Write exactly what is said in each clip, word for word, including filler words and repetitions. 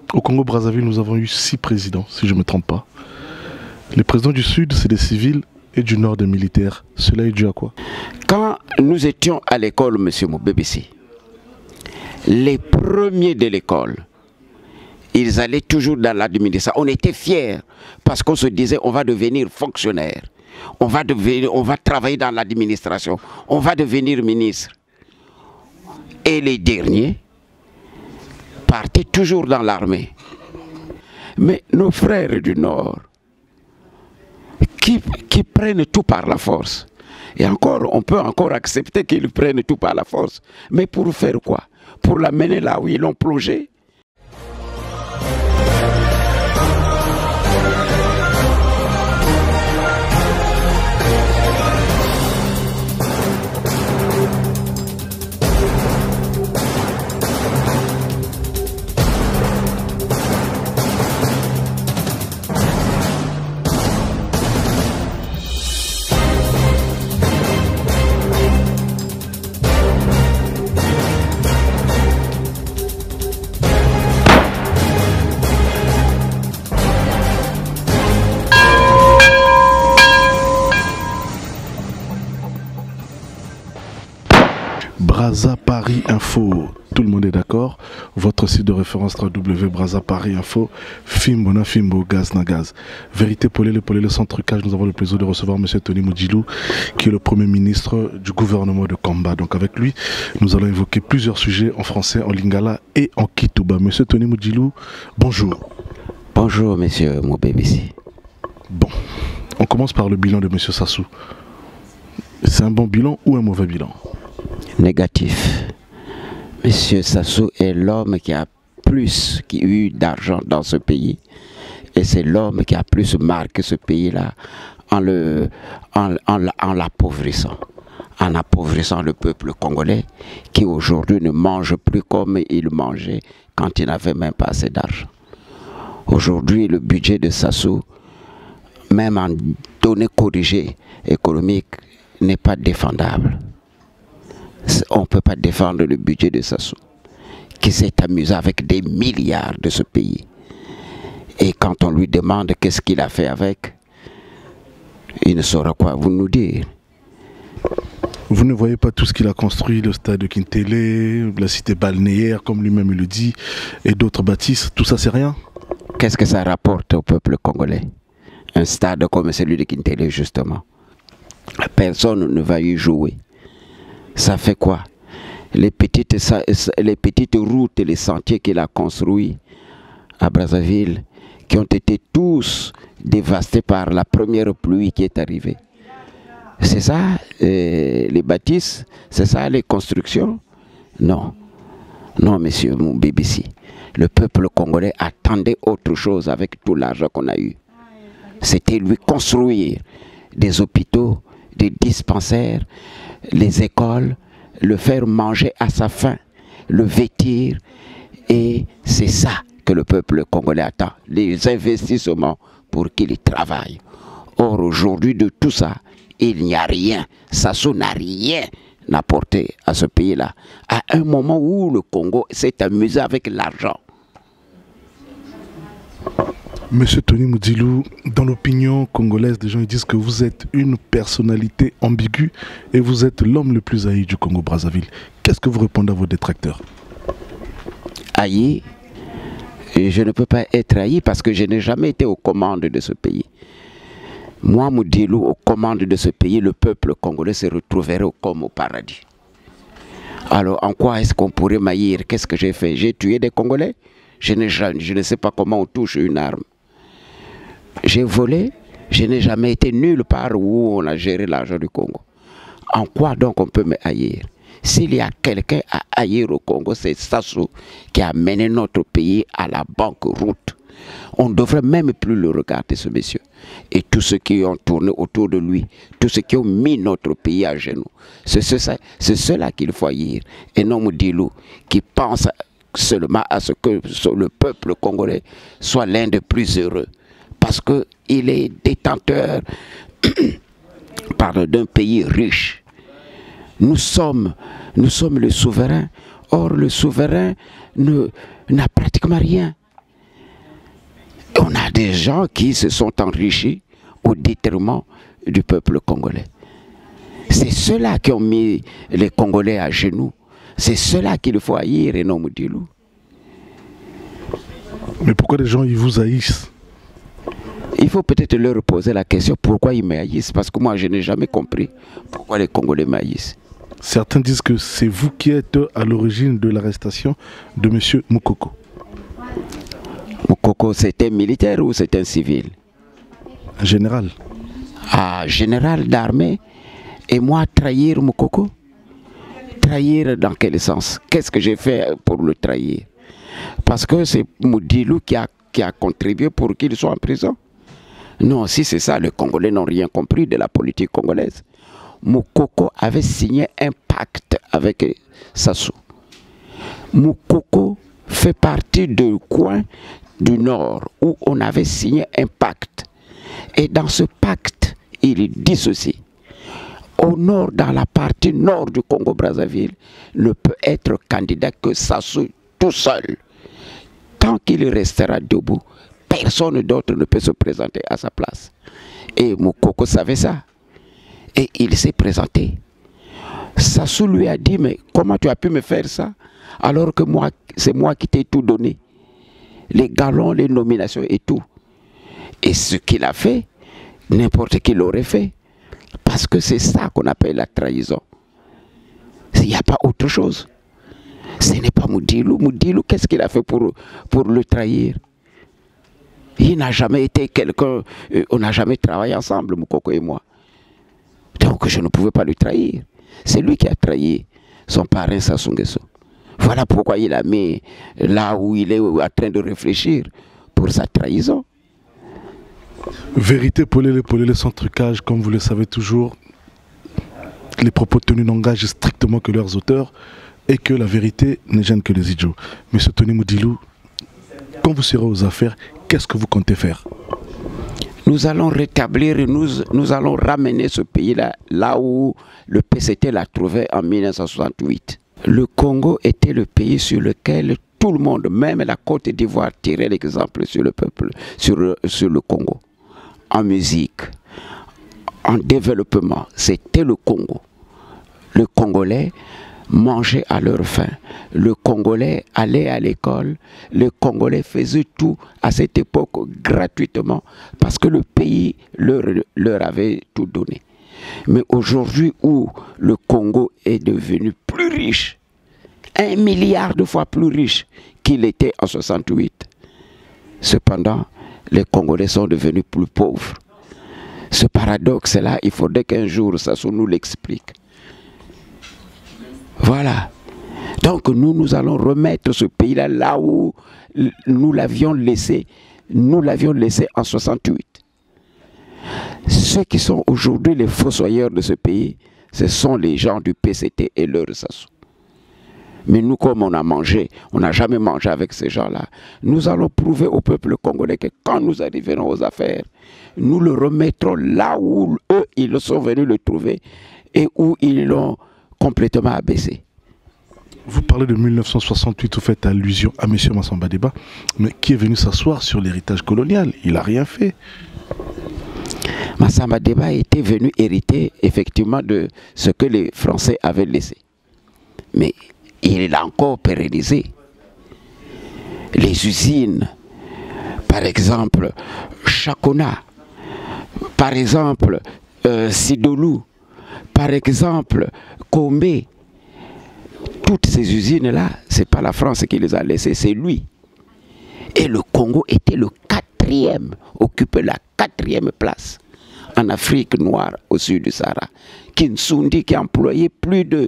Au Congo-Brazzaville, nous avons eu six présidents, si je ne me trompe pas. Les présidents du Sud, c'est des civils, et du Nord, des militaires. Cela est dû à quoi? Quand nous étions à l'école, M. Moubébissi, les premiers de l'école, ils allaient toujours dans l'administration. On était fiers parce qu'on se disait on va devenir fonctionnaire, on va, devenir, on va travailler dans l'administration, on va devenir ministre. Et les derniers partaient toujours dans l'armée. Mais nos frères du Nord, qui, qui prennent tout par la force, et encore, on peut encore accepter qu'ils prennent tout par la force, mais pour faire quoi? Pour l'amener là où ils l'ont plongé? Brazza Paris Info, tout le monde est d'accord. Votre site de référence w w w point brazza paris info, Fimbo na Fimbo, gaz na gaz. Vérité Polele, Polele sans trucage. Nous avons le plaisir de recevoir M. Tony Mudjilou, qui est le Premier ministre du gouvernement de Kamba. Donc avec lui, nous allons évoquer plusieurs sujets en français, en lingala et en kitouba. M. Tony Mudjilou, bonjour. Bonjour, M. Moubébissi. Bon, on commence par le bilan de M. Sassou. C'est un bon bilan ou un mauvais bilan? Négatif. Monsieur Sassou est l'homme qui a plus qui a eu d'argent dans ce pays. Et c'est l'homme qui a plus marqué ce pays-là en le, en, en, en l'appauvrissant. En appauvrissant le peuple congolais qui aujourd'hui ne mange plus comme il mangeait quand il n'avait même pas assez d'argent. Aujourd'hui, le budget de Sassou, même en données corrigées économiques, n'est pas défendable. On ne peut pas défendre le budget de Sassou, qui s'est amusé avec des milliards de ce pays. Et quand on lui demande qu'est-ce qu'il a fait avec, il ne saura quoi vous nous dire. Vous ne voyez pas tout ce qu'il a construit, le stade de Kintélé, la cité balnéaire, comme lui-même le dit, et d'autres bâtisses, tout ça c'est rien? Qu'est-ce que ça rapporte au peuple congolais? Un stade comme celui de Kintélé, justement. Personne ne va y jouer. Ça fait quoi? Les petites, les petites routes et les sentiers qu'il a construits à Brazzaville, qui ont été tous dévastés par la première pluie qui est arrivée. C'est ça, euh, les bâtisses? C'est ça, les constructions? Non. Non, monsieur Moubébissi. Le peuple congolais attendait autre chose avec tout l'argent qu'on a eu. C'était lui construire des hôpitaux, des dispensaires, les écoles, le faire manger à sa faim, le vêtir, et c'est ça que le peuple congolais attend, les investissements pour qu'il travaille. Or aujourd'hui de tout ça, il n'y a rien, Sassou n'a rien apporté à ce pays-là, à un moment où le Congo s'est amusé avec l'argent. Monsieur Tony Mudjilou, dans l'opinion congolaise, des gens ils disent que vous êtes une personnalité ambiguë et vous êtes l'homme le plus haï du Congo-Brazzaville. Qu'est-ce que vous répondez à vos détracteurs? Haï? Je ne peux pas être haï parce que je n'ai jamais été aux commandes de ce pays. Moi, Mudjilou, aux commandes de ce pays, le peuple congolais se retrouverait comme au paradis. Alors, en quoi est-ce qu'on pourrait m'haïr? Qu'est-ce que j'ai fait? J'ai tué des Congolais? Je ne, je ne sais pas comment on touche une arme. J'ai volé, je n'ai jamais été nulle part où on a géré l'argent du Congo. En quoi donc on peut me haïr? S'il y a quelqu'un à haïr au Congo, c'est Sassou qui a mené notre pays à la banqueroute. On ne devrait même plus le regarder, ce monsieur. Et tous ceux qui ont tourné autour de lui, tous ceux qui ont mis notre pays à genoux, c'est ceux-là qu'il faut haïr. Et non Mudjilou qui pense seulement à ce que le peuple congolais soit l'un des plus heureux. Parce qu'il est détenteur d'un pays riche. Nous sommes, nous sommes le souverain. Or, le souverain n'a pratiquement rien. on a des gens qui se sont enrichis au détriment du peuple congolais. C'est ceux-là qui ont mis les Congolais à genoux. C'est ceux-là qu'il faut haïr et non Moudilou. Mais pourquoi les gens ils vous haïssent? Il faut peut-être leur poser la question pourquoi ils me haïssent. Parce que moi je n'ai jamais compris pourquoi les Congolais m'haïssent. Certains disent que c'est vous qui êtes à l'origine de l'arrestation de M. Moukoko. Moukoko, c'est un militaire ou c'est un civil? Un général. Ah, général d'armée. Et moi, trahir Moukoko? Trahir dans quel sens? Qu'est-ce que j'ai fait pour le trahir? Parce que c'est Moudilou qui a, qui a contribué pour qu'il soit en prison? Non, si c'est ça, les Congolais n'ont rien compris de la politique congolaise. Moukoko avait signé un pacte avec Sassou. Moukoko fait partie du coin du Nord où on avait signé un pacte. Et dans ce pacte, il dit ceci. Au nord, dans la partie nord du Congo-Brazzaville, ne peut être candidat que Sassou tout seul. Tant qu'il restera debout, personne d'autre ne peut se présenter à sa place. Et Moukoko savait ça. Et il s'est présenté. Sassou lui a dit, mais comment tu as pu me faire ça alors que moi, c'est moi qui t'ai tout donné. Les galons, les nominations et tout. Et ce qu'il a fait, n'importe qui l'aurait fait. Parce que c'est ça qu'on appelle la trahison. Il n'y a pas autre chose. Ce n'est pas Moudilou. Moudilou, qu'est-ce qu'il a fait pour, pour le trahir? Il n'a jamais été quelqu'un... Euh, on n'a jamais travaillé ensemble, Moukoko et moi. Donc je ne pouvais pas le trahir. C'est lui qui a trahi son parrain Sassou Nguesso. Voilà pourquoi il a mis là où il est en train de réfléchir pour sa trahison. Vérité, polélé, polélé, sans trucage, comme vous le savez toujours, les propos tenus n'engagent strictement que leurs auteurs et que la vérité ne gêne que les idiots. Monsieur Tony Moudilou, quand vous serez aux affaires, qu'est-ce que vous comptez faire? Nous allons rétablir et nous, nous allons ramener ce pays-là là où le P C T l'a trouvé en mille neuf cent soixante-huit. Le Congo était le pays sur lequel tout le monde, même la Côte d'Ivoire, tirait l'exemple sur le peuple, sur, sur le Congo. En musique, en développement, c'était le Congo. Le Congolais mangeait à leur faim. Le Congolais allait à l'école. Le Congolais faisait tout à cette époque gratuitement parce que le pays leur, leur avait tout donné. Mais aujourd'hui où le Congo est devenu plus riche, un milliard de fois plus riche qu'il était en soixante-huit, cependant, les Congolais sont devenus plus pauvres. Ce paradoxe-là, il faudrait qu'un jour Sassou nous l'explique. Voilà. Donc nous, nous allons remettre ce pays-là là où nous l'avions laissé. Nous l'avions laissé en soixante-huit. Ceux qui sont aujourd'hui les fossoyeurs de ce pays, ce sont les gens du P C T et leur Sassou. Mais nous, comme on a mangé, on n'a jamais mangé avec ces gens-là. Nous allons prouver au peuple congolais que quand nous arriverons aux affaires, nous le remettrons là où eux, ils sont venus le trouver et où ils l'ont complètement abaissé. Vous parlez de mille neuf cent soixante-huit, vous faites allusion à M. Massamba Déba, mais qui est venu s'asseoir sur l'héritage colonial? Il n'a rien fait. Massamba Déba était venu hériter effectivement de ce que les Français avaient laissé. Mais il l'a encore pérennisé. Les usines, par exemple, Chakona, par exemple, euh, Sidolou, par exemple, Kombe, toutes ces usines-là, ce n'est pas la France qui les a laissées, c'est lui. Et le Congo était le quatrième, occupait la quatrième place en Afrique noire au sud du Sahara. Kinsundi qui employait plus de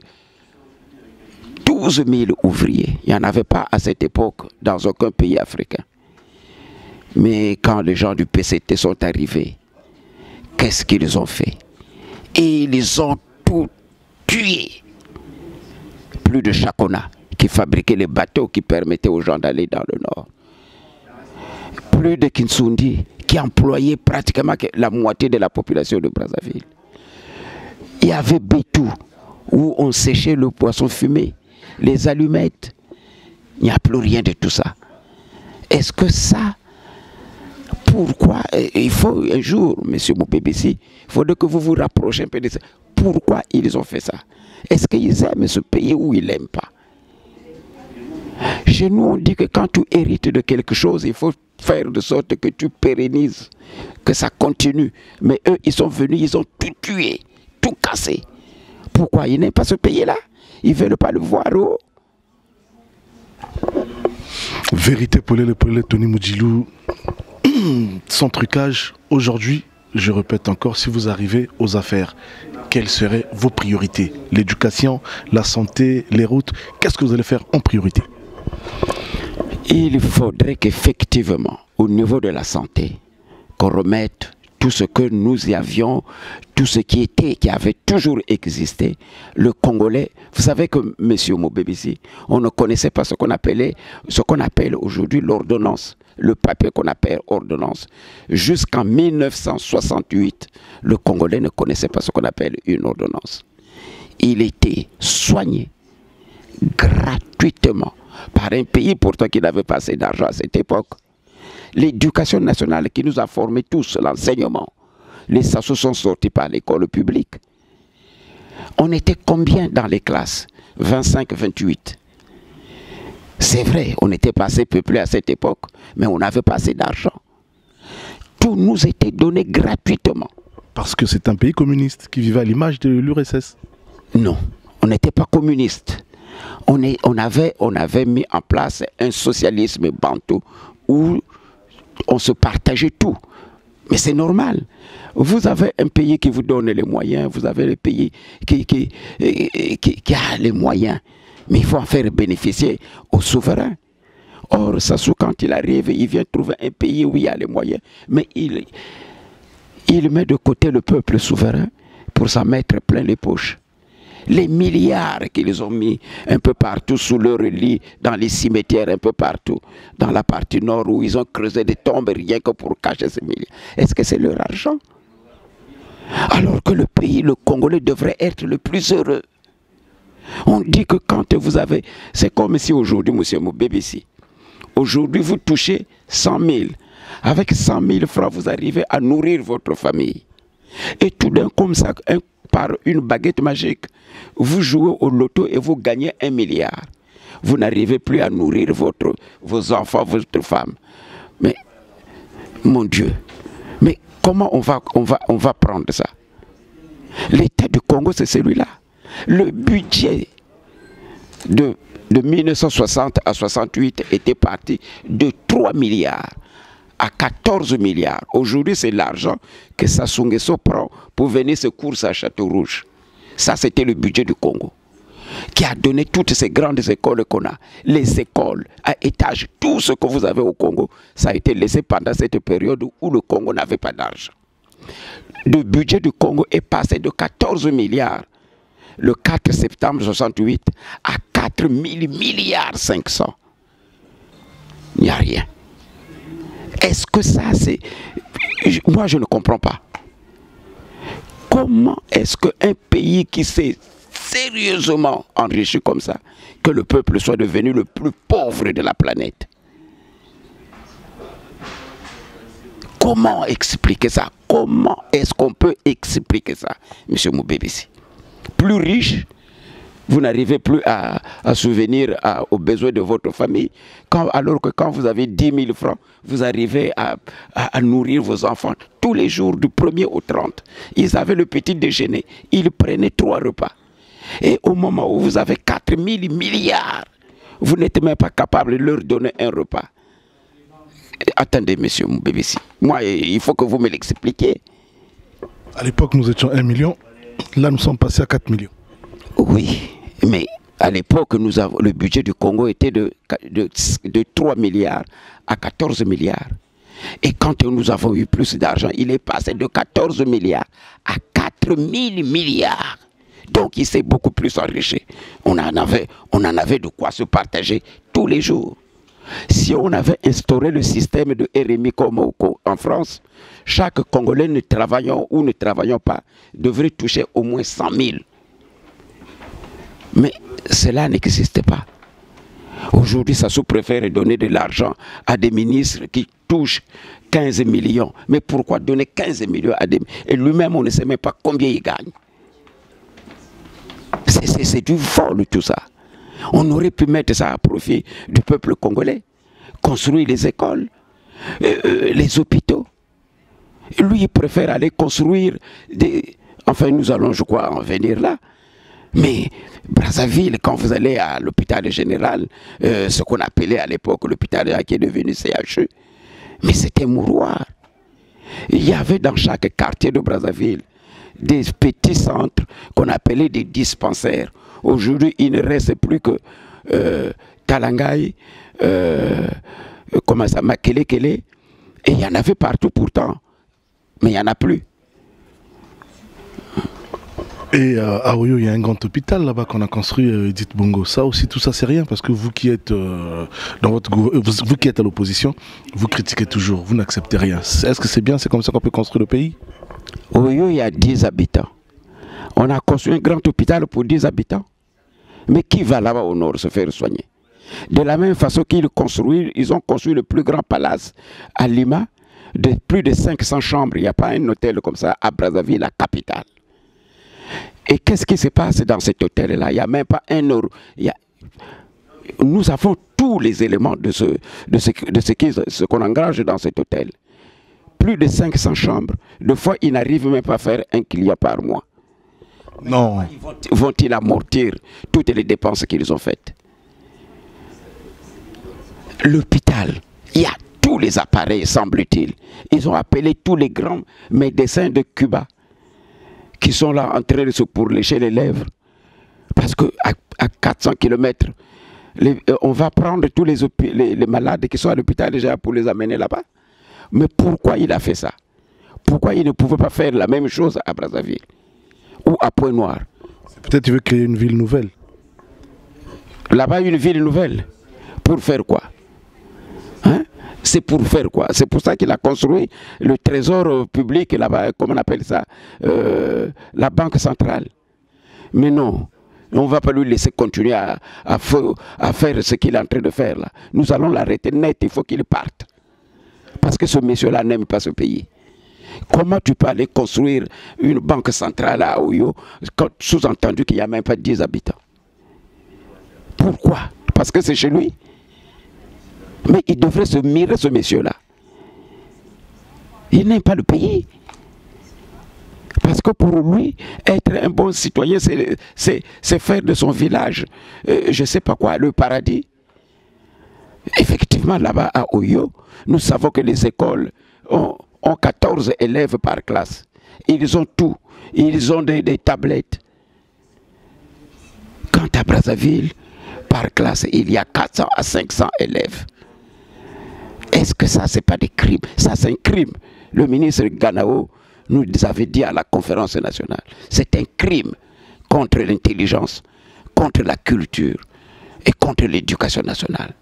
douze mille ouvriers. Il n'y en avait pas à cette époque dans aucun pays africain. Mais quand les gens du P C T sont arrivés, qu'est-ce qu'ils ont fait? Et ils ont tout tué. Plus de Chakona qui fabriquait les bateaux qui permettaient aux gens d'aller dans le nord. Plus de Kinsundi qui employait pratiquement la moitié de la population de Brazzaville. Il y avait Bétou où on séchait le poisson fumé, les allumettes. Il n'y a plus rien de tout ça. Est-ce que ça, Pourquoi? Il faut un jour, monsieur Moubébissi, il faudrait que vous vous rapprochiez un peu de ça. Pourquoi ils ont fait ça? Est-ce qu'ils aiment ce pays ou ils n'aiment pas? Chez nous, on dit que quand tu hérites de quelque chose, il faut faire de sorte que tu pérennises, que ça continue. Mais eux, ils sont venus, ils ont tout tué, tout cassé. Pourquoi? Ils n'aiment pas ce pays-là. Ils ne veulent pas le voir. Oh. Vérité Polele, Polele, Tony Moudjilou, sans trucage, aujourd'hui, je répète encore, si vous arrivez aux affaires, quelles seraient vos priorités? L'éducation, la santé, les routes, qu'est-ce que vous allez faire en priorité? Il faudrait qu'effectivement, au niveau de la santé, qu'on remette tout ce que nous y avions, tout ce qui était, qui avait toujours existé. Le Congolais, vous savez que, monsieur Moubébissi, on ne connaissait pas ce qu'on appelait, ce qu'on appelle aujourd'hui l'ordonnance, le papier qu'on appelle ordonnance. Jusqu'en mille neuf cent soixante-huit, le Congolais ne connaissait pas ce qu'on appelle une ordonnance. Il était soigné gratuitement par un pays pourtant qui n'avait pas assez d'argent à cette époque. L'éducation nationale qui nous a formés tous, l'enseignement, les sachos sont sortis par l'école publique. On était combien dans les classes? vingt-cinq, vingt-huit. C'est vrai, on était pas assez peuplé à cette époque, mais on n'avait pas assez d'argent. Tout nous était donné gratuitement. Parce que c'est un pays communiste qui vivait à l'image de l'U R S S. Non, on n'était pas communiste. On, est, on, avait, on avait mis en place un socialisme bantou où on se partageait tout. Mais c'est normal. Vous avez un pays qui vous donne les moyens, vous avez le pays qui, qui, qui, qui a les moyens. Mais il faut en faire bénéficier aux souverains. Or, Sassou, quand il arrive, il vient trouver un pays où il y a les moyens. Mais il, il met de côté le peuple souverain pour s'en mettre plein les poches. Les milliards qu'ils ont mis un peu partout sous leur lit, dans les cimetières un peu partout, dans la partie nord où ils ont creusé des tombes rien que pour cacher ces milliards. Est-ce que c'est leur argent? Alors que le pays, le Congolais, devrait être le plus heureux. On dit que quand vous avez... C'est comme si aujourd'hui, monsieur Moubébissi, aujourd'hui vous touchez cent mille. Avec cent mille francs, vous arrivez à nourrir votre famille. Et tout d'un coup, comme ça, un par une baguette magique, vous jouez au loto et vous gagnez un milliard. Vous n'arrivez plus à nourrir votre, vos enfants, votre femme. Mais, mon Dieu, mais comment on va, on va, on va prendre ça? L'État du Congo, c'est celui-là. Le budget de, de mille neuf cent soixante à soixante-huit était parti de trois milliards. À quatorze milliards. Aujourd'hui, c'est l'argent que Sassou Nguesso prend pour venir se courser à Château-Rouge. Ça, c'était le budget du Congo, qui a donné toutes ces grandes écoles qu'on a. Les écoles à étage, tout ce que vous avez au Congo, ça a été laissé pendant cette période où le Congo n'avait pas d'argent. Le budget du Congo est passé de quatorze milliards le quatre septembre soixante-huit à quatre mille milliards cinq cents. Il n'y a rien. Est-ce que ça, c'est... Moi, je ne comprends pas. Comment est-ce qu'un pays qui s'est sérieusement enrichi comme ça, que le peuple soit devenu le plus pauvre de la planète? Comment expliquer ça? Comment est-ce qu'on peut expliquer ça, monsieur Moubébissi? Plus riche, vous n'arrivez plus à, à souvenir à, aux besoins de votre famille. Quand, alors que quand vous avez dix mille francs, vous arrivez à, à, à nourrir vos enfants tous les jours, du premier au trente. Ils avaient le petit déjeuner, ils prenaient trois repas. Et au moment où vous avez quatre mille milliards, vous n'êtes même pas capable de leur donner un repas. Attendez, monsieur Moubébissi, moi, il faut que vous me l'expliquiez. À l'époque, nous étions un million. Là, nous sommes passés à quatre millions. Oui, mais à l'époque, le budget du Congo était de, de, de trois milliards à quatorze milliards. Et quand nous avons eu plus d'argent, il est passé de quatorze milliards à quatre mille milliards. Donc, il s'est beaucoup plus enrichi. On en avait, on en avait de quoi se partager tous les jours. Si on avait instauré le système de R M I comme en France, chaque Congolais ne travaillant ou ne travaillant pas devrait toucher au moins cent mille. Mais cela n'existe pas. Aujourd'hui, Sassou préfère donner de l'argent à des ministres qui touchent quinze millions. Mais pourquoi donner quinze millions à des... Et lui-même, on ne sait même pas combien il gagne. C'est du vol tout ça. On aurait pu mettre ça à profit du peuple congolais. Construire les écoles, euh, les hôpitaux. Lui, il préfère aller construire des... Enfin, nous allons, je crois, en venir là. Mais Brazzaville, quand vous allez à l'hôpital général, euh, ce qu'on appelait à l'époque l'hôpital qui est devenu C H E, mais c'était un mouroir. Il y avait dans chaque quartier de Brazzaville des petits centres qu'on appelait des dispensaires. Aujourd'hui, il ne reste plus que euh, Kalangaï, euh, comment ça, Makelekele, et il y en avait partout pourtant, mais il n'y en a plus. Et euh, à Oyo, il y a un grand hôpital là-bas qu'on a construit, euh, Edith Bongo. Ça aussi, tout ça, c'est rien, parce que vous qui êtes euh, dans votre vous, vous qui êtes à l'opposition, vous critiquez toujours, vous n'acceptez rien. Est-ce que c'est bien, c'est comme ça qu'on peut construire le pays? Oyo, il y a dix habitants. On a construit un grand hôpital pour dix habitants. Mais qui va là-bas au nord se faire soigner? De la même façon qu'ils construisent, ils ont construit le plus grand palace à Lima, de plus de cinq cents chambres. Il n'y a pas un hôtel comme ça à Brazzaville, la capitale. Et qu'est-ce qui se passe dans cet hôtel-là? Il n'y a même pas un euro. Il y a... Nous avons tous les éléments de ce, de ce, de ce qu'on ce qu'on engage dans cet hôtel. Plus de cinq cents chambres. Deux fois, ils n'arrivent même pas à faire un client par mois. Non. Vont-ils amortir toutes les dépenses qu'ils ont faites? L'hôpital, il y a tous les appareils, semble-t-il. Ils ont appelé tous les grands médecins de Cuba qui sont là en train de se pourlécher les lèvres. Parce qu'à à quatre cents kilomètres, on va prendre tous les, les, les malades qui sont à l'hôpital déjà pour les amener là-bas. Mais pourquoi il a fait ça? Pourquoi il ne pouvait pas faire la même chose à Brazzaville ou à Pointe-Noire? Peut-être qu'il veut créer une ville nouvelle. Là-bas, une ville nouvelle. Pour faire quoi? Hein? C'est pour faire quoi? C'est pour ça qu'il a construit le trésor public là-bas, comment on appelle ça, euh, la banque centrale. Mais non, on ne va pas lui laisser continuer à, à, à faire ce qu'il est en train de faire là. Nous allons l'arrêter net, il faut qu'il parte. Parce que ce monsieur-là n'aime pas ce pays. Comment tu peux aller construire une banque centrale à Oyo, sous-entendu qu'il n'y a même pas dix habitants? Pourquoi? Parce que c'est chez lui. Mais il devrait se mirer, ce monsieur-là. Il n'aime pas le pays. Parce que pour lui, être un bon citoyen, c'est faire de son village, euh, je ne sais pas quoi, le paradis. Effectivement, là-bas à Oyo, nous savons que les écoles ont, ont quatorze élèves par classe. Ils ont tout. Ils ont des, des tablettes. Quant à Brazzaville, par classe, il y a quatre cents à cinq cents élèves. Est-ce que ça, ce n'est pas des crimes? Ça, c'est un crime. Le ministre Ganao nous avait dit à la conférence nationale, c'est un crime contre l'intelligence, contre la culture et contre l'éducation nationale.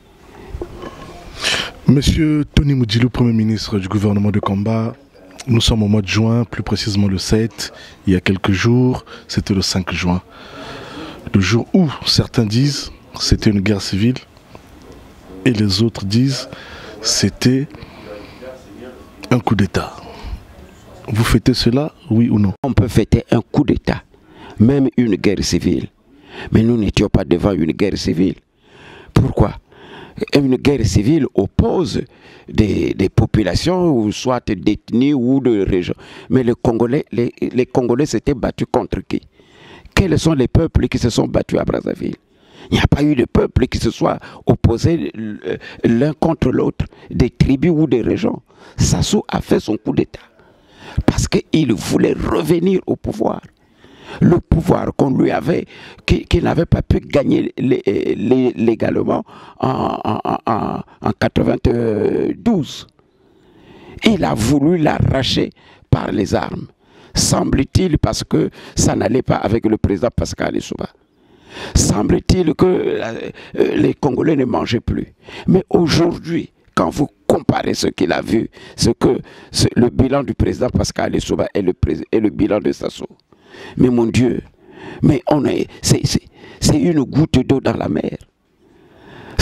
Monsieur Tony Moudjilou, Premier ministre du gouvernement de Kamba, nous sommes au mois de juin, plus précisément le sept, il y a quelques jours, c'était le cinq juin. Le jour où certains disent c'était une guerre civile et les autres disent c'était un coup d'État. Vous fêtez cela, oui ou non? On peut fêter un coup d'État, même une guerre civile. Mais nous n'étions pas devant une guerre civile. Pourquoi? Une guerre civile oppose des, des populations, ou soit d'ethnie ou de région. Mais les Congolais, les, les Congolais s'étaient battus contre qui? Quels sont les peuples qui se sont battus à Brazzaville? Il n'y a pas eu de peuple qui se soit opposé l'un contre l'autre, des tribus ou des régions. Sassou a fait son coup d'État parce qu'il voulait revenir au pouvoir. Le pouvoir qu'on lui avait, qu'il qu'il n'avait pas pu gagner lé, lé, légalement en, en, en, en mille neuf cent quatre-vingt-douze. Il a voulu l'arracher par les armes. Semble-t-il parce que ça n'allait pas avec le président Pascal Lissouba. Semble-t-il que euh, les Congolais ne mangeaient plus. Mais aujourd'hui, quand vous comparez ce qu'il a vu, ce que ce, le bilan du président Pascal Lissouba et le, et le bilan de Sassou, mais mon Dieu, mais on est, c'est une goutte d'eau dans la mer.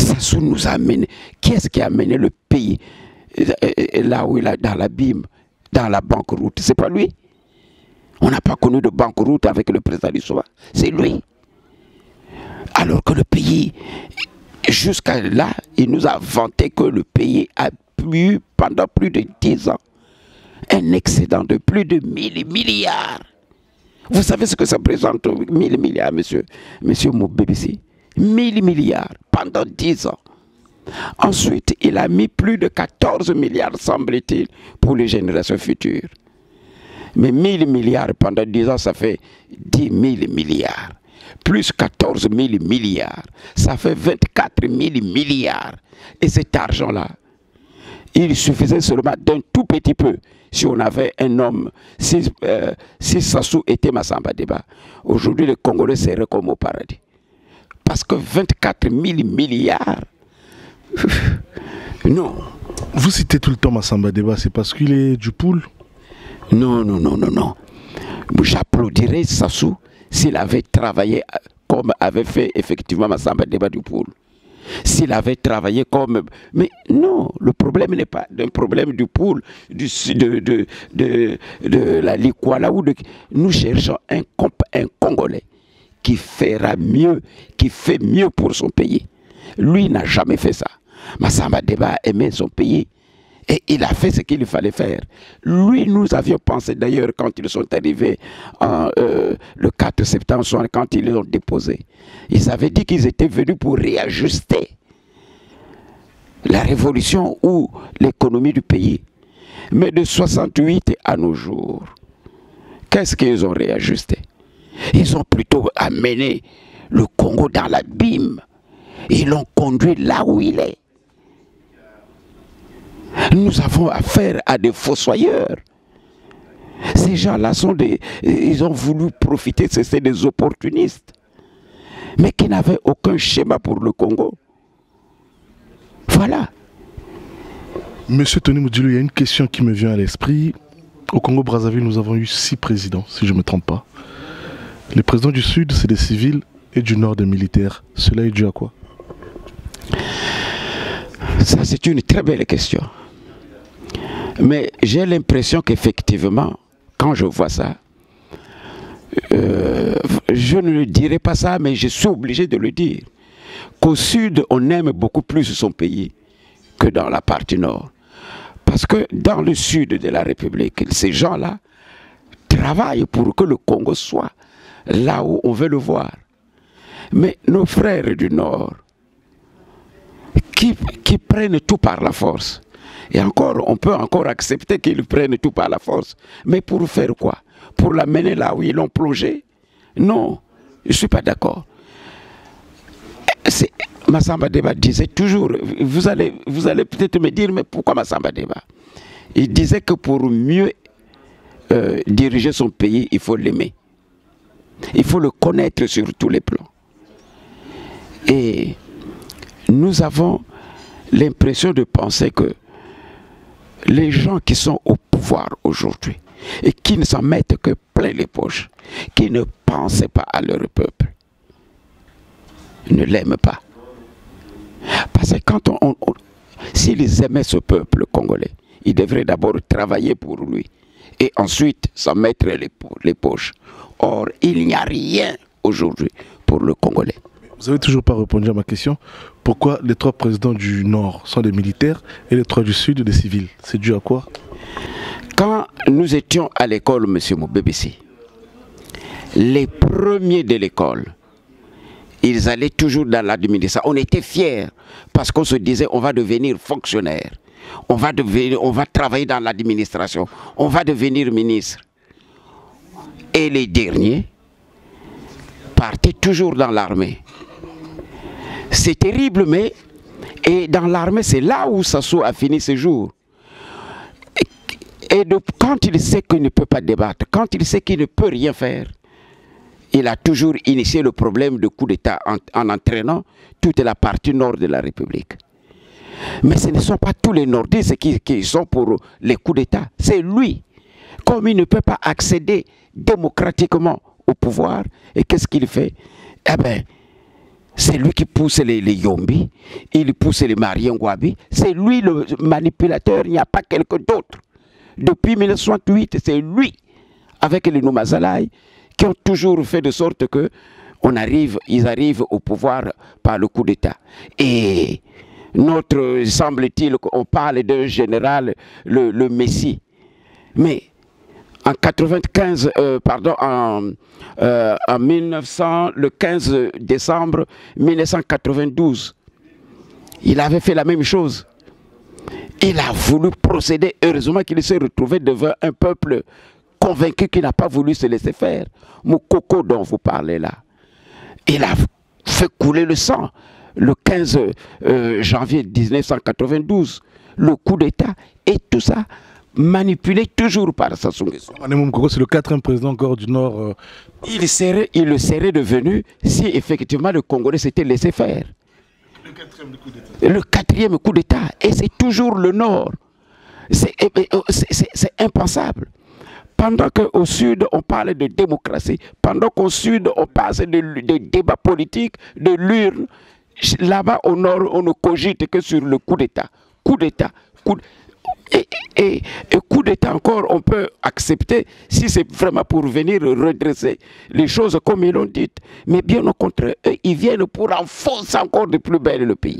Sassou nous a amené. Qui est-ce qui a amené le pays là où il est dans l'abîme, dans la banqueroute? C'est pas lui. On n'a pas connu de banqueroute avec le président Lissouba. C'est lui. Alors que le pays, jusqu'à là, il nous a vanté que le pays a eu pendant plus de dix ans un excédent de plus de mille milliards. Vous savez ce que ça représente, mille milliards, monsieur, monsieur Moubébissi? mille milliards pendant dix ans. Ensuite, il a mis plus de quatorze milliards, semble-t-il, pour les générations futures. Mais mille milliards pendant dix ans, ça fait dix mille milliards. Plus quatorze mille milliards, ça fait vingt-quatre mille milliards. Et cet argent-là, il suffisait seulement d'un tout petit peu si on avait un homme, si, euh, si Sassou était Massamba Deba. Aujourd'hui, le Congolais serait comme au paradis. Parce que vingt-quatre mille milliards, non. Vous citez tout le temps Massamba Deba, c'est parce qu'il est du pool? Non, non, non, non, non. J'applaudirais Sassou s'il avait travaillé comme avait fait effectivement Massamba Deba du pool. S'il avait travaillé comme... Mais non, le problème n'est pas d'un problème du pool, du, de, de, de, de la Likwala. Ou de... Nous cherchons un, un Congolais qui fera mieux, qui fait mieux pour son pays. Lui n'a jamais fait ça. Massamba Deba aimait son pays et il a fait ce qu'il fallait faire. Lui, nous avions pensé d'ailleurs quand ils sont arrivés en, euh, le quatre septembre, quand ils l'ont déposé. Ils avaient dit qu'ils étaient venus pour réajuster la révolution ou l'économie du pays. Mais de soixante-huit à nos jours, qu'est-ce qu'ils ont réajusté? Ils ont plutôt amené le Congo dans l'abîme. Ils l'ont conduit là où il est. Nous avons affaire à des fossoyeurs. Ces gens-là sont des... Ils ont voulu profiter, c'est des opportunistes. Mais qui n'avaient aucun schéma pour le Congo. Voilà. Monsieur Tony Moudjilou, il y a une question qui me vient à l'esprit. Au Congo-Brazzaville, nous avons eu six présidents, si je ne me trompe pas. Les présidents du Sud, c'est des civils, et du Nord, des militaires. Cela est dû à quoi? Ça, c'est une très belle question. Mais j'ai l'impression qu'effectivement, quand je vois ça, euh, je ne dirai pas ça, mais je suis obligé de le dire, qu'au Sud, on aime beaucoup plus son pays que dans la partie Nord. Parce que dans le Sud de la République, ces gens-là travaillent pour que le Congo soit là où on veut le voir. Mais nos frères du Nord, qui, qui prennent tout par la force, et encore, on peut encore accepter qu'ils prennent tout par la force. Mais pour faire quoi? Pour l'amener là où ils l'ont plongé? Non, je ne suis pas d'accord. Massamba Deba disait toujours, vous allez, vous allez peut-être me dire, mais pourquoi Massamba Deba? Il disait que pour mieux euh, diriger son pays, il faut l'aimer. Il faut le connaître sur tous les plans. Et nous avons l'impression de penser que les gens qui sont au pouvoir aujourd'hui et qui ne s'en mettent que plein les poches, qui ne pensent pas à leur peuple, ne l'aiment pas. Parce que quand on, on, on s'ils aimaient ce peuple congolais, ils devraient d'abord travailler pour lui et ensuite s'en mettre les, les poches. Or, il n'y a rien aujourd'hui pour le Congolais. Vous n'avez toujours pas répondu à ma question. Pourquoi les trois présidents du Nord sont des militaires et les trois du Sud des civils? C'est dû à quoi? Quand nous étions à l'école, M. Moubébissi, les premiers de l'école, ils allaient toujours dans l'administration. On était fiers parce qu'on se disait on va devenir fonctionnaire, on va, devenir, on va travailler dans l'administration, on va devenir ministre. Et les derniers partaient toujours dans l'armée. C'est terrible, mais et dans l'armée, c'est là où Sassou a fini ses jours. Et, et de, quand il sait qu'il ne peut pas débattre, quand il sait qu'il ne peut rien faire, il a toujours initié le problème de coup d'État en, en entraînant toute la partie nord de la République. Mais ce ne sont pas tous les nordistes qui, qui sont pour les coups d'État. C'est lui. Comme il ne peut pas accéder démocratiquement au pouvoir, et qu'est-ce qu'il fait? Eh bien, c'est lui qui pousse les, les Yombi, il pousse les Mariengwabi, c'est lui le manipulateur, il n'y a pas quelqu'un d'autre. Depuis mille neuf cent soixante-huit, c'est lui, avec les Noumazalaï, qui ont toujours fait de sorte que on arrive, ils arrivent au pouvoir par le coup d'État. Et notre, semble-t-il, on parle d'un général, le, le Messie. Mais en quatre-vingt-quinze, euh, pardon, en, euh, en mille neuf cents, le quinze décembre mille neuf cent quatre-vingt-douze, il avait fait la même chose. Il a voulu procéder, heureusement qu'il s'est retrouvé devant un peuple convaincu qu'il n'a pas voulu se laisser faire. Moukoko dont vous parlez là, il a fait couler le sang le quinze janvier mille neuf cent quatre-vingt-douze, le coup d'État et tout ça, manipulé toujours par Sassou Nguesso. C'est le quatrième président encore du Nord. Euh... Il, serait, il le serait devenu si effectivement le Congolais s'était laissé faire. Le quatrième coup d'État. Le quatrième coup d'État. Et c'est toujours le Nord. C'est impensable. Pendant qu'au Sud, on parle de démocratie, pendant qu'au Sud, on parle de, de débats politiques, de l'urne, là-bas au Nord, on ne cogite que sur le coup d'État. Coup d'État. Coup d'... Et, et, et coup d'État encore, on peut accepter si c'est vraiment pour venir redresser les choses comme ils l'ont dit. Mais bien au contraire, eux, ils viennent pour enfoncer encore de plus belle le pays.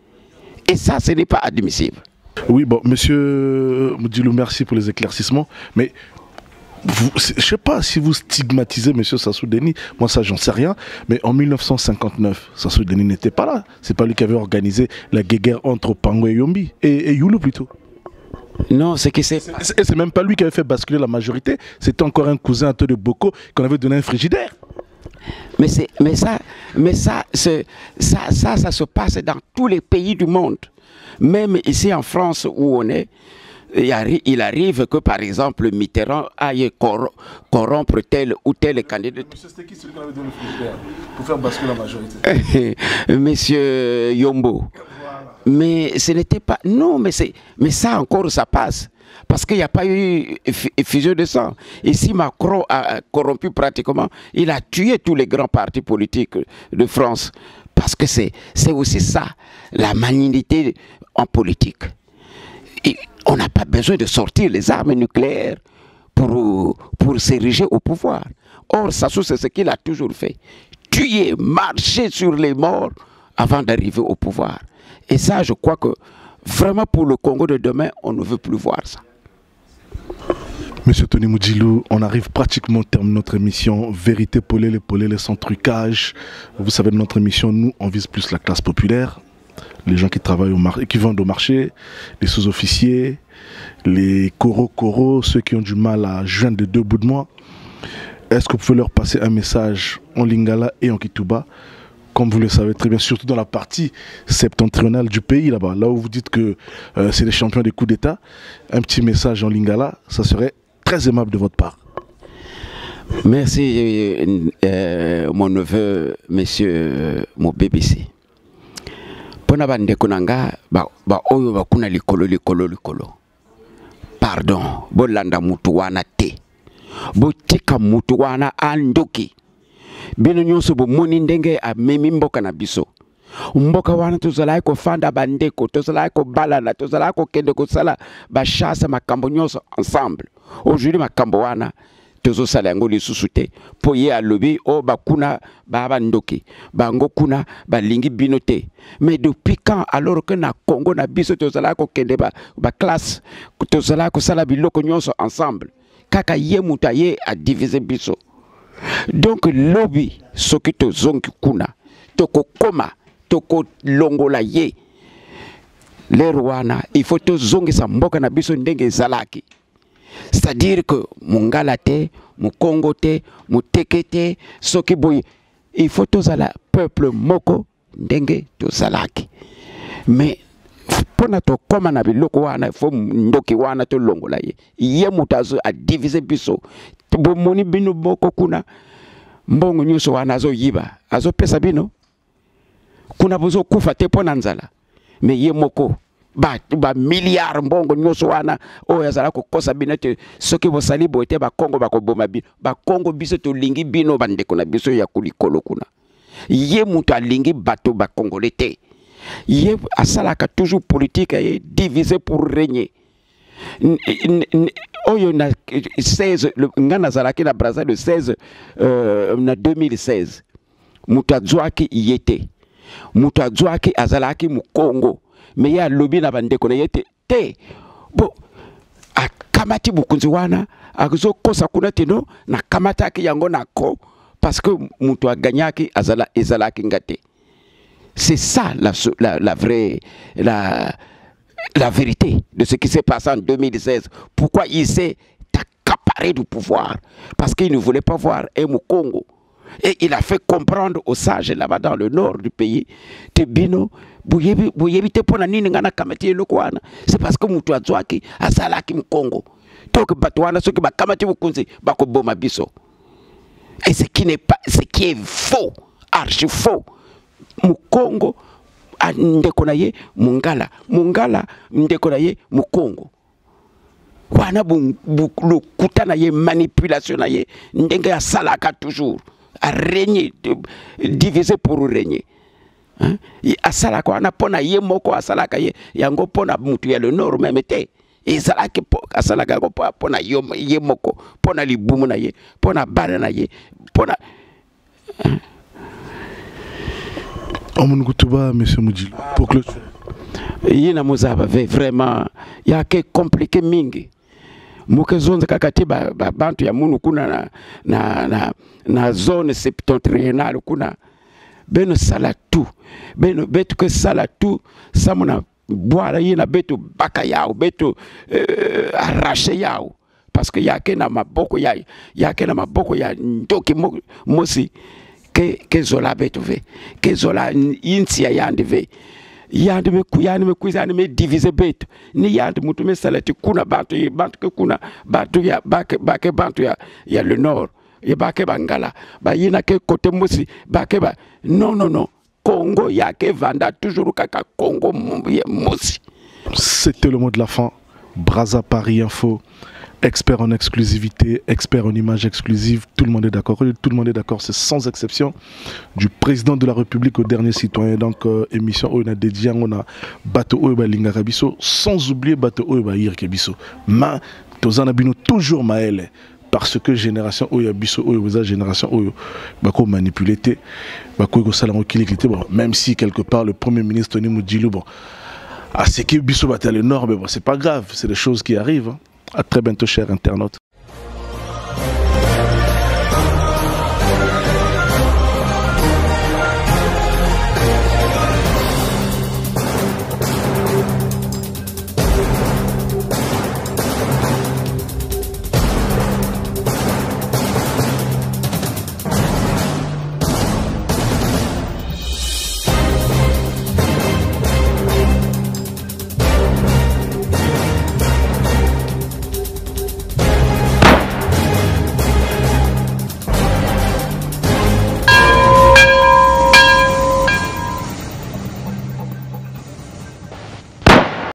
Et ça, ce n'est pas admissible. Oui, bon, monsieur Moudilou, merci pour les éclaircissements. Mais vous, je ne sais pas si vous stigmatisez monsieur Sassou Deni, moi ça j'en sais rien, mais en mille neuf cent cinquante-neuf, Sassou Deni n'était pas là. C'est pas lui qui avait organisé la guerre entre Pango et Yombi, et, et Youlou plutôt. Non, c'est que c'est... Et c'est même pas lui qui avait fait basculer la majorité, c'était encore un cousin de Boko qu'on avait donné un frigidaire. Mais, mais, ça, mais ça, ça, ça, ça se passe dans tous les pays du monde. Même ici en France où on est, il arrive que par exemple Mitterrand aille cor corrompre tel ou tel candidat. C'était qui celui qui avait donné le frigidaire pour faire basculer la majorité? Monsieur Yombo. Voilà. Mais ce n'était pas... Non, mais, mais ça encore, ça passe. Parce qu'il n'y a pas eu fusion de sang. Ici, Macron a corrompu pratiquement. Il a tué tous les grands partis politiques de France. Parce que c'est aussi ça, la malignité en politique. Et on n'a pas besoin de sortir les armes nucléaires pour, pour s'ériger au pouvoir. Or, Sassou, c'est ce qu'il a toujours fait. Tuer, marcher sur les morts avant d'arriver au pouvoir. Et ça, je crois que vraiment pour le Congo de demain, on ne veut plus voir ça. Monsieur Tony Moudilou, on arrive pratiquement au terme de notre émission. Vérité Polélé, Polélé sans trucage. Vous savez, de notre émission, nous, on vise plus la classe populaire. Les gens qui travaillent au marché, qui vendent au marché, les sous-officiers, les coraux-coraux, ceux qui ont du mal à joindre les deux bouts de moi. Est-ce que vous pouvez leur passer un message en lingala et en kituba, comme vous le savez très bien, surtout dans la partie septentrionale du pays, là-bas, là où vous dites que euh, c'est les champions des coups d'État, un petit message en lingala, ça serait très aimable de votre part. Merci, euh, mon neveu, monsieur euh, mon B B C. Pona bande kunanga ba ba oyo ba kuna likolo likolo likolo. Pardon, bolanda mutu wana te. Botika mutu wana andoki. Bino nyonso bo moni ndenge a memi mboka na biso. Mboka wana tozala ko fanda bandeko, tozala ko balana, tozala ko kende ko sala ba chasse makambo nyonso ensemble. Aujourd'hui makambo wana tozo sala ngo lisusu te po ye alobi o bakuna baba ndoki bango kuna balingi bino te. Mais depuis quand alors que na Congo na biso tozala ko kende ba ba classe tozala ko sala biloko nyonso ensemble kaka ye muta ye a diviser biso. Donc lobby soki tozongi kuna toko koma toko longola ye le rwana il faut tozongi sa mboka na biso ndenge zalaki. C'est-à-dire que mungala te, mukongo te, muteke te, soki boy, il faut tozala peuple moko ndenge tozalaki. Mais pona to koma na biloko wana, il faut ndoki wana to longola ye. Ye mutazo a diviser biso. Bo moni bino boko kuna mbongo nyuso wana azo yiba, azo pesa bino. Kuna bozo kufa te pona nzala. Mais ye moko ba ba milliard mbongo nyonso wana o yazala ko kosa binete soki bo sali bo ete ba Kongo ba ko boma bino ba Kongo biso to lingi bino bande ko na biso ya kulikolo kuna. Yé muta lingi bateau ba congolais te. Yé asalaka toujours politique et divisé pour régner. Oyo na seize ngana zalaki na Brazza le seize euh, na deux mille seize. Muta zwaki yete. Muta zwaki azalaki mu Congo. Mais ya lobby na bandeko na yete te. Bo akamati bukunzi wana azo kosa kuna tino na kamata ki yango na ko parce que mutu aganyaki azala ezalaki ngate. C'est ça la, la, la vraie la, la vérité de ce qui s'est passé en deux mille seize. Pourquoi il s'est accaparé du pouvoir? Parce qu'il ne voulait pas voir un Congo. Et il a fait comprendre aux sages là-bas dans le nord du pays, Tebino, c'est parce que mutu azwaki azalaki mu Congo. Donc batwana soki ba kamati bukunzi bakoboma biso. Et ce qui n'est pas, ce qui est faux, archi faux. Mu Congo ndeko na ye mungala, mungala ndeko na ye mu Congo. Wana bu lokuta na ye manipulation na ye ndenge ya salaka toujours. À régner, diviser pour régner. Hein? Asalaka wana pona ye moko asalaka ye yango pona mutu ya le nord même te. Et salaka asalaka pona ye moko pona libumu na ye pona bana na ye pona. Omungutuba monsieur Mudjilo pour clôturer. Yina muzaba vraiment ya ke compliqué mingi. Mukezonza kakati ba, ba bantu ya munu kuna na na na, na zone septentrionale kuna beno sala tout beno betu ke sala tout samuna boira yina betu baka yao betu euh, arraché yao parce que yake na maboko ya yake na maboko ya ndoki mosi ke ke zola betu ve ke zola insi ya yande ve yandi me kuyani me kuzani me diviser betu ni yandi mutu me salati kuna bantu bantu ke kuna bantu ya bake bake bantu ya ya le nord ya bake bangala ba yina ke côté mosi bake ba non non non Congo ya ke vanda toujours kaka Congo mosi. C'était le mot de la fin. Brazza Paris Info, expert en exclusivité, expert en images exclusives, tout le monde est d'accord. Tout le monde est d'accord, c'est sans exception. Du président de la République au dernier citoyen. Donc, euh, émission où on a dédié, on a Bato Oeba Lingarabiso, sans oublier Bato Oeba Irkebiso. Ma, Tozana Bino, toujours Maël. Parce que génération Oya Biso, Oya génération Oya, Bako manipulé, Bako Salamo Kilikité, bon, même si quelque part le premier ministre Tony Mudjilo, bon, à ce qui Biso battait le nord, mais bon, c'est pas grave, c'est des choses qui arrivent. Hein. À très bientôt, chers internautes.